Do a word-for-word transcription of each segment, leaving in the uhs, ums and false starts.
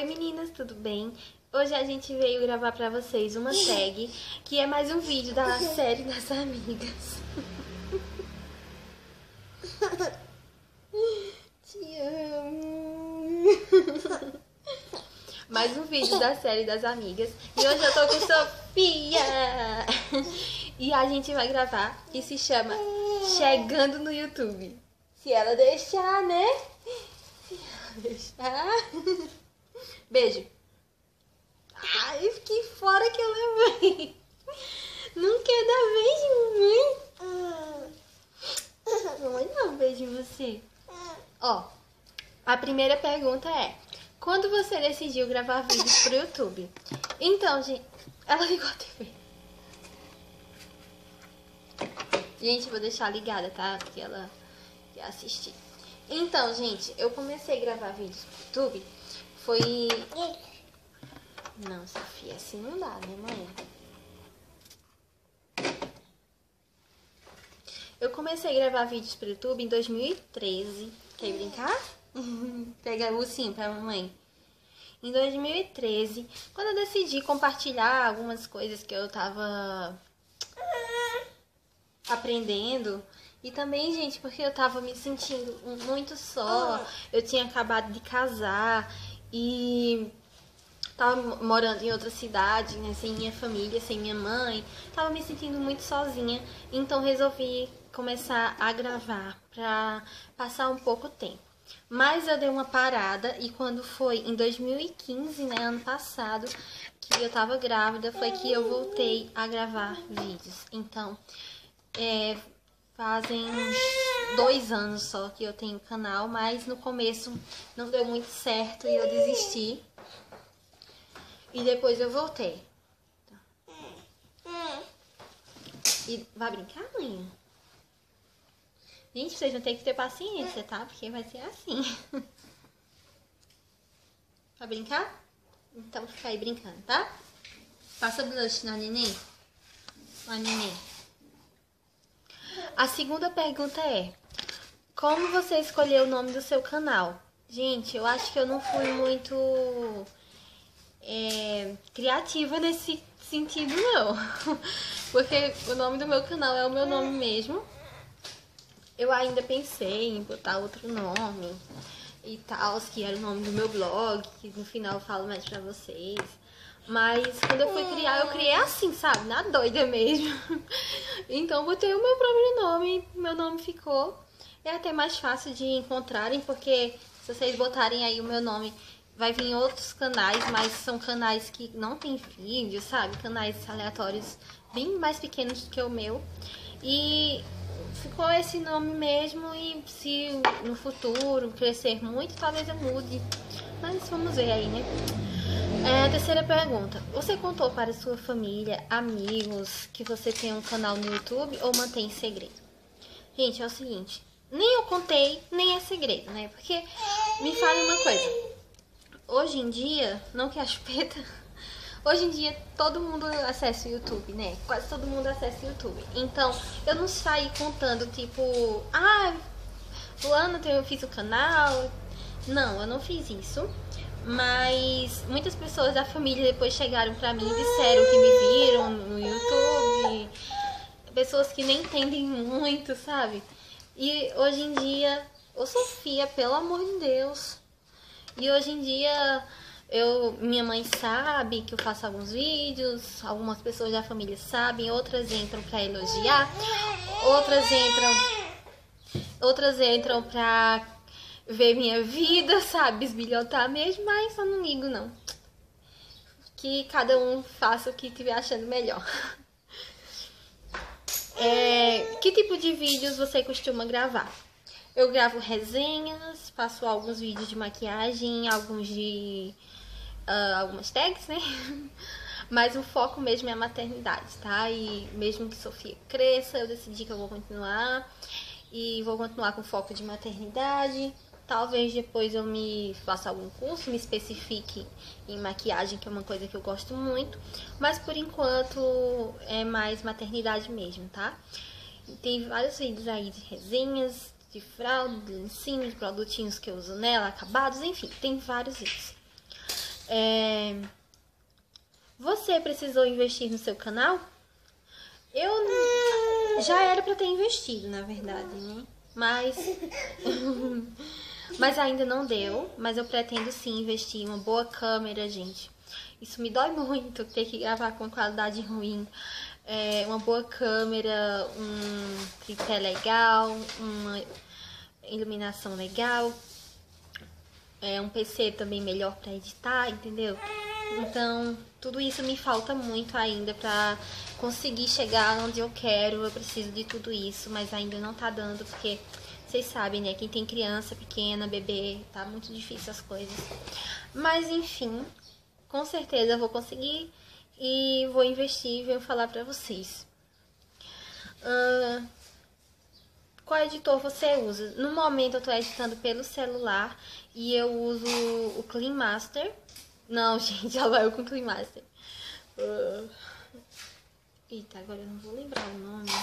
Oi meninas, tudo bem? Hoje a gente veio gravar pra vocês uma tag, que é mais um vídeo da série das amigas. Te amo. Mais um vídeo da série das amigas. E hoje eu tô com Sofia. E a gente vai gravar, que se chama Chegando no YouTube. Se ela deixar, né? Se ela deixar. Beijo. Ai, fiquei fora que eu levei. Não quer dar beijo, mãe? Mamãe não dá um beijo em você. Ó, a primeira pergunta é: quando você decidiu gravar vídeos pro YouTube? Então, gente, ela ligou a T V. Gente, vou deixar ligada, tá? Porque ela quer assistir. Então, gente, eu comecei a gravar vídeos pro YouTube. Foi... Não, Sofia, assim não dá, né, mãe? Eu comecei a gravar vídeos pro YouTube em dois mil e treze. Quer brincar? Pega o ursinho pra mamãe. Em dois mil e treze, quando eu decidi compartilhar algumas coisas que eu tava aprendendo. E também, gente, porque eu tava me sentindo muito só. Eu tinha acabado de casar e tava morando em outra cidade, né, sem minha família, sem minha mãe. Tava me sentindo muito sozinha. Então resolvi começar a gravar pra passar um pouco tempo. Mas eu dei uma parada e quando foi em dois mil e quinze, né, ano passado, que eu tava grávida, foi que eu voltei a gravar vídeos. Então, é, fazem uns dois anos só que eu tenho canal, mas no começo não deu muito certo e eu desisti. E depois eu voltei. E vai brincar, mãe? Gente, vocês vão ter que ter paciência, tá? Porque vai ser assim. Vai brincar? Então fica aí brincando, tá? Passa blush na neném. Na neném. A segunda pergunta é: como você escolheu o nome do seu canal? Gente, eu acho que eu não fui muito é, criativa nesse sentido, não. Porque o nome do meu canal é o meu nome mesmo. Eu ainda pensei em botar outro nome e tal, que era o nome do meu blog, que no final eu falo mais pra vocês. Mas quando eu fui criar, eu criei assim, sabe? Na doida mesmo. Então botei o meu próprio nome, meu nome ficou. É até mais fácil de encontrarem, porque se vocês botarem aí o meu nome, vai vir outros canais, mas são canais que não tem vídeo, sabe? Canais aleatórios bem mais pequenos do que o meu. E ficou esse nome mesmo, e se no futuro crescer muito, talvez eu mude. Mas vamos ver aí, né? É, a terceira pergunta: você contou para sua família, amigos, que você tem um canal no YouTube ou mantém em segredo? Gente, é o seguinte, nem eu contei, nem é segredo, né? Porque, me fale uma coisa, hoje em dia, não que a chupeta, hoje em dia todo mundo acessa o YouTube, né? Quase todo mundo acessa o YouTube. Então, eu não saí contando, tipo, ah, fulano, eu fiz o canal. Não, eu não fiz isso. Mas muitas pessoas da família depois chegaram pra mim e disseram que me viram no YouTube. Pessoas que nem entendem muito, sabe? E hoje em dia, ô Sofia, pelo amor de Deus. E hoje em dia, eu, minha mãe sabe que eu faço alguns vídeos. Algumas pessoas da família sabem. Outras entram pra elogiar. Outras entram... Outras entram pra ver minha vida, sabe? Bisbilhotar mesmo, mas eu não ligo, não. Que cada um faça o que estiver achando melhor. É, que tipo de vídeos você costuma gravar? Eu gravo resenhas, faço alguns vídeos de maquiagem, alguns de... Uh, algumas tags, né? Mas o foco mesmo é a maternidade, tá? E mesmo que Sofia cresça, eu decidi que eu vou continuar. E vou continuar com foco de maternidade. Talvez depois eu me faça algum curso, me especifique em maquiagem, que é uma coisa que eu gosto muito. Mas por enquanto é mais maternidade mesmo, tá? Tem vários vídeos aí de resenhas, de fralda, de lencinho, de produtinhos que eu uso nela, acabados, enfim, tem vários vídeos. É... Você precisou investir no seu canal? Eu já era pra ter investido, na verdade, né? Mas... mas ainda não deu. Mas eu pretendo sim investir em uma boa câmera, gente. Isso me dói muito, ter que gravar com qualidade ruim. É, uma boa câmera, um tripé legal, uma iluminação legal. É, um P C também melhor pra editar, entendeu? Então, tudo isso me falta muito ainda pra conseguir chegar onde eu quero. Eu preciso de tudo isso, mas ainda não tá dando, porque vocês sabem, né? Quem tem criança pequena, bebê, tá muito difícil as coisas. Mas, enfim, com certeza eu vou conseguir e vou investir e venho falar pra vocês. Uh, qual editor você usa? No momento eu tô editando pelo celular e eu uso o Clean Master. Não, gente, já vai eu com o Clean Master. Uh... Eita, agora eu não vou lembrar o nome.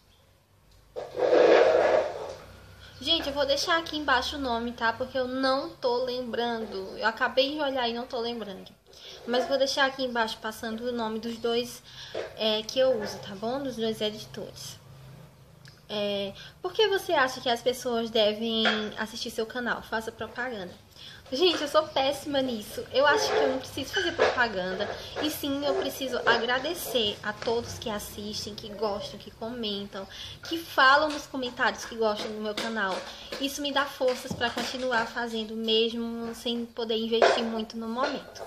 Gente, eu vou deixar aqui embaixo o nome, tá? Porque eu não tô lembrando. Eu acabei de olhar e não tô lembrando. Mas vou deixar aqui embaixo passando o nome dos dois é, que eu uso, tá bom? Dos dois editores. É... Por que você acha que as pessoas devem assistir seu canal? Faça propaganda. Gente, eu sou péssima nisso. Eu acho que eu não preciso fazer propaganda. E sim, eu preciso agradecer a todos que assistem, que gostam, que comentam, que falam nos comentários que gostam do meu canal. Isso me dá forças para continuar fazendo, mesmo sem poder investir muito no momento.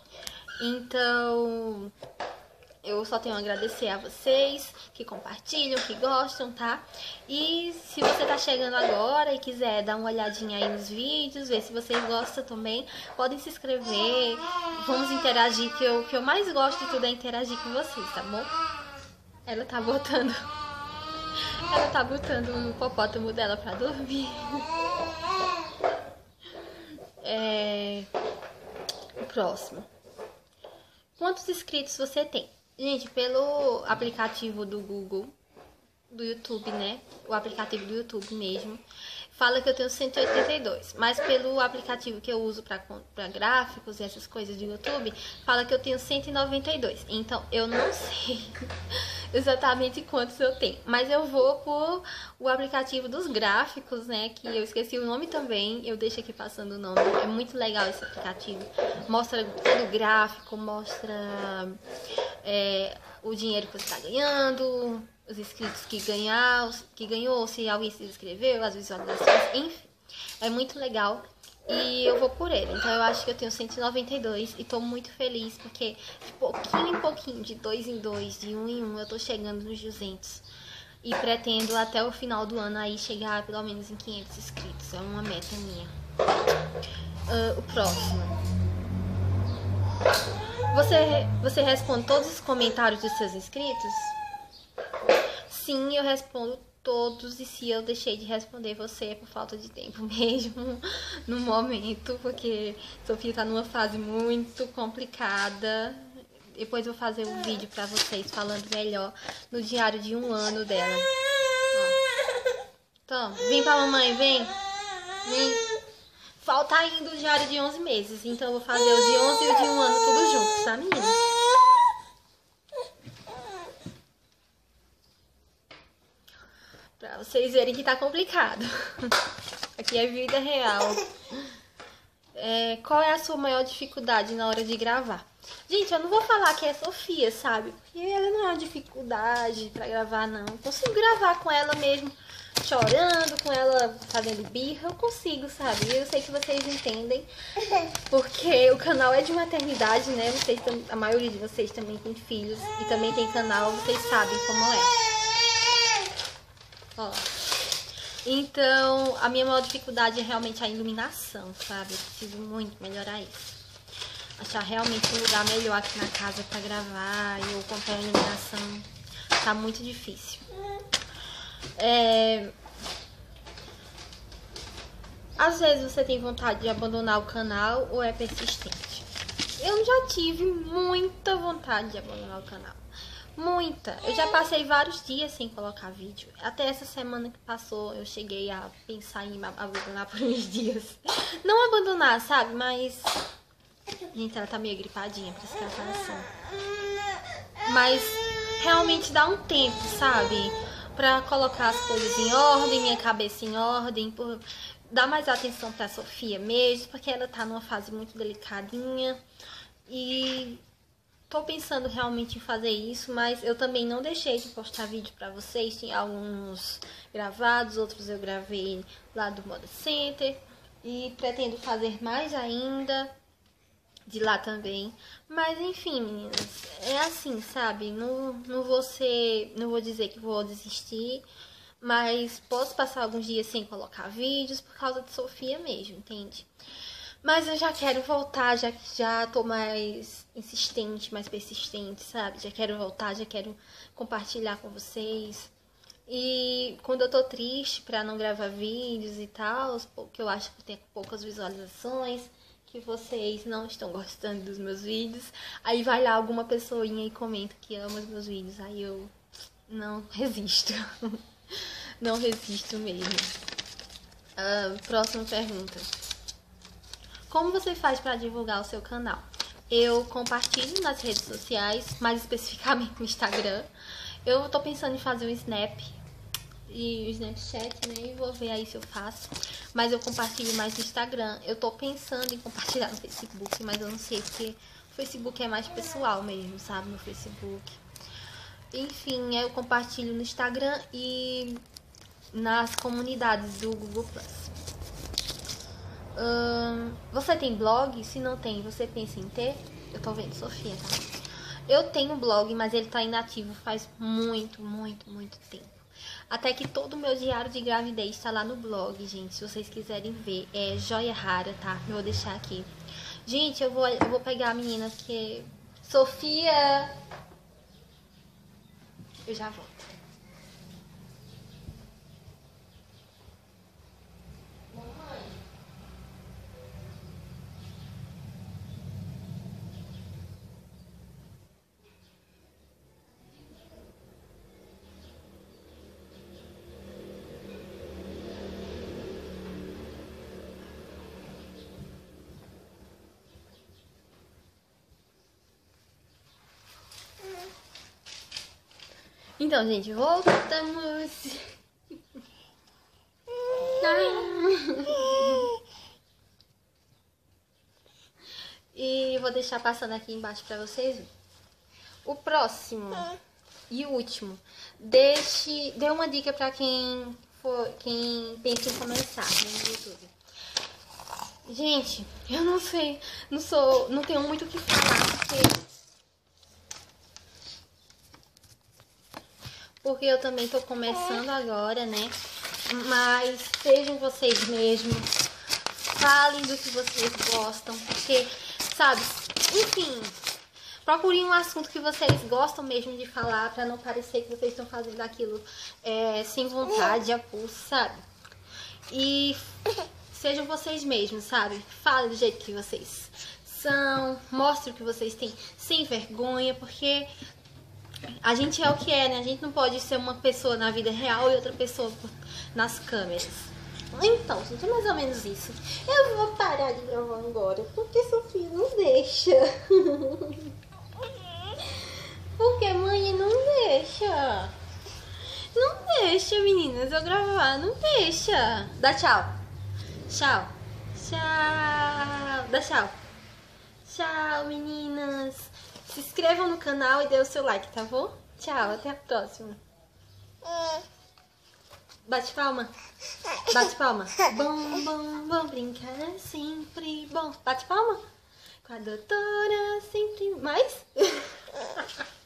Então, eu só tenho a agradecer a vocês que compartilham, que gostam, tá? E se você tá chegando agora e quiser dar uma olhadinha aí nos vídeos, ver se vocês gostam também, podem se inscrever, vamos interagir, que eu, que eu mais gosto de tudo é interagir com vocês, tá bom? Ela tá botando... Ela tá botando o hipopótamo dela pra dormir. É... O próximo. Quantos inscritos você tem? Gente, pelo aplicativo do Google, do YouTube, né? O aplicativo do YouTube mesmo, fala que eu tenho cento e oitenta e dois. Mas pelo aplicativo que eu uso para gráficos e essas coisas do YouTube, fala que eu tenho cento e noventa e dois. Então, eu não sei exatamente quantos eu tenho. Mas eu vou por o aplicativo dos gráficos, né? Que eu esqueci o nome também. Eu deixo aqui passando o nome. É muito legal esse aplicativo. Mostra todo o gráfico, mostra é, o dinheiro que você está ganhando, os inscritos que, ganhar, que ganhou, se alguém se inscreveu, as visualizações, enfim. É muito legal. E eu vou por ele. Então eu acho que eu tenho cento e noventa e dois e tô muito feliz porque de pouquinho em pouquinho, de dois em dois, de um em um, eu tô chegando nos duzentos. E pretendo até o final do ano aí chegar pelo menos em quinhentos inscritos. É uma meta minha. Uh, o próximo. Você, você responde todos os comentários dos seus inscritos? Sim, eu respondo todos, e se eu deixei de responder você é por falta de tempo mesmo no momento, porque Sofia tá numa fase muito complicada. Depois eu vou fazer um vídeo pra vocês falando melhor no diário de um ano dela. Ó. Então, vem pra mamãe, vem. Vem. Falta ainda o diário de onze meses, então eu vou fazer o de onze e o de um ano tudo junto, tá, meninas? Pra vocês verem que tá complicado. Aqui é vida real. É, qual é a sua maior dificuldade na hora de gravar? Gente, eu não vou falar que é Sofia, sabe? Porque ela não é uma dificuldade pra gravar, não. Eu consigo gravar com ela mesmo, chorando, com ela fazendo birra. Eu consigo, sabe? Eu sei que vocês entendem. Porque o canal é de maternidade, né? Vocês, a maioria de vocês também tem filhos e também tem canal, vocês sabem como é. Ó. Então, a minha maior dificuldade é realmente a iluminação, sabe? Eu preciso muito melhorar isso. Achar realmente um lugar melhor aqui na casa pra gravar e eu comprar a iluminação. Tá muito difícil. É... Às vezes você tem vontade de abandonar o canal ou é persistente? Eu já tive muita vontade de abandonar o canal. Muita. Eu já passei vários dias sem colocar vídeo. Até essa semana que passou, eu cheguei a pensar em abandonar por uns dias. Não abandonar, sabe? Mas Gente, ela tá meio gripadinha, por isso que ela tá assim. Mas realmente dá um tempo, sabe? Pra colocar as coisas em ordem, minha cabeça em ordem, por dar mais atenção pra Sofia mesmo, porque ela tá numa fase muito delicadinha. E tô pensando realmente em fazer isso, mas eu também não deixei de postar vídeo pra vocês. Tem alguns gravados, outros eu gravei lá do Moda Center. E pretendo fazer mais ainda de lá também. Mas enfim, meninas, é assim, sabe? Não, não vou ser, não vou dizer que vou desistir, mas posso passar alguns dias sem colocar vídeos por causa de Sofia mesmo, entende? Mas eu já quero voltar, já que já tô mais insistente, mais persistente, sabe? Já quero voltar, já quero compartilhar com vocês. E quando eu tô triste pra não gravar vídeos e tal, porque eu acho que tem poucas visualizações, que vocês não estão gostando dos meus vídeos, aí vai lá alguma pessoinha e comenta que ama os meus vídeos, aí eu não resisto. Não resisto mesmo. Uh, próxima pergunta. Como você faz para divulgar o seu canal? Eu compartilho nas redes sociais, mais especificamente no Instagram. Eu tô pensando em fazer um Snap e o Snapchat, né? E vou ver aí se eu faço. Mas eu compartilho mais no Instagram. Eu tô pensando em compartilhar no Facebook, mas eu não sei porque o Facebook é mais pessoal mesmo, sabe? No Facebook. Enfim, eu compartilho no Instagram e nas comunidades do Google Plus. Hum, você tem blog? Se não tem, você pensa em ter? Eu tô vendo Sofia, tá? Eu tenho blog, mas ele tá inativo faz muito, muito, muito tempo. Até que todo o meu diário de gravidez tá lá no blog, gente. Se vocês quiserem ver, é Joia Rara, tá? Eu vou deixar aqui. Gente, eu vou, eu vou pegar a menina que... Sofia! Eu já volto. Então, gente, voltamos. E vou deixar passando aqui embaixo pra vocês. O próximo e o último. Deixe, dê uma dica pra quem for, quem pensa em começar no YouTube. Gente, eu não sei, não sou, não tenho muito o que falar, porque porque eu também tô começando agora, né? Mas sejam vocês mesmos, falem do que vocês gostam, porque, sabe, enfim, procurem um assunto que vocês gostam mesmo de falar, pra não parecer que vocês estão fazendo aquilo é, sem vontade, a pulso, sabe? E sejam vocês mesmos, sabe? Falem do jeito que vocês são, mostrem o que vocês têm sem vergonha, porque a gente é o que é, né? A gente não pode ser uma pessoa na vida real e outra pessoa nas câmeras. Então, gente, é mais ou menos isso. Eu vou parar de gravar agora, porque Sofia não deixa. Porque mãe não deixa. Não deixa, meninas, eu gravar, não deixa. Dá tchau. Tchau. Tchau. Dá tchau. Tchau, meninas. Se inscrevam no canal e dê o seu like, tá bom? Tchau, até a próxima. Bate palma. Bate palma. Bom, bom, bom, brincar é sempre bom. Bate palma. Com a doutora sempre mais.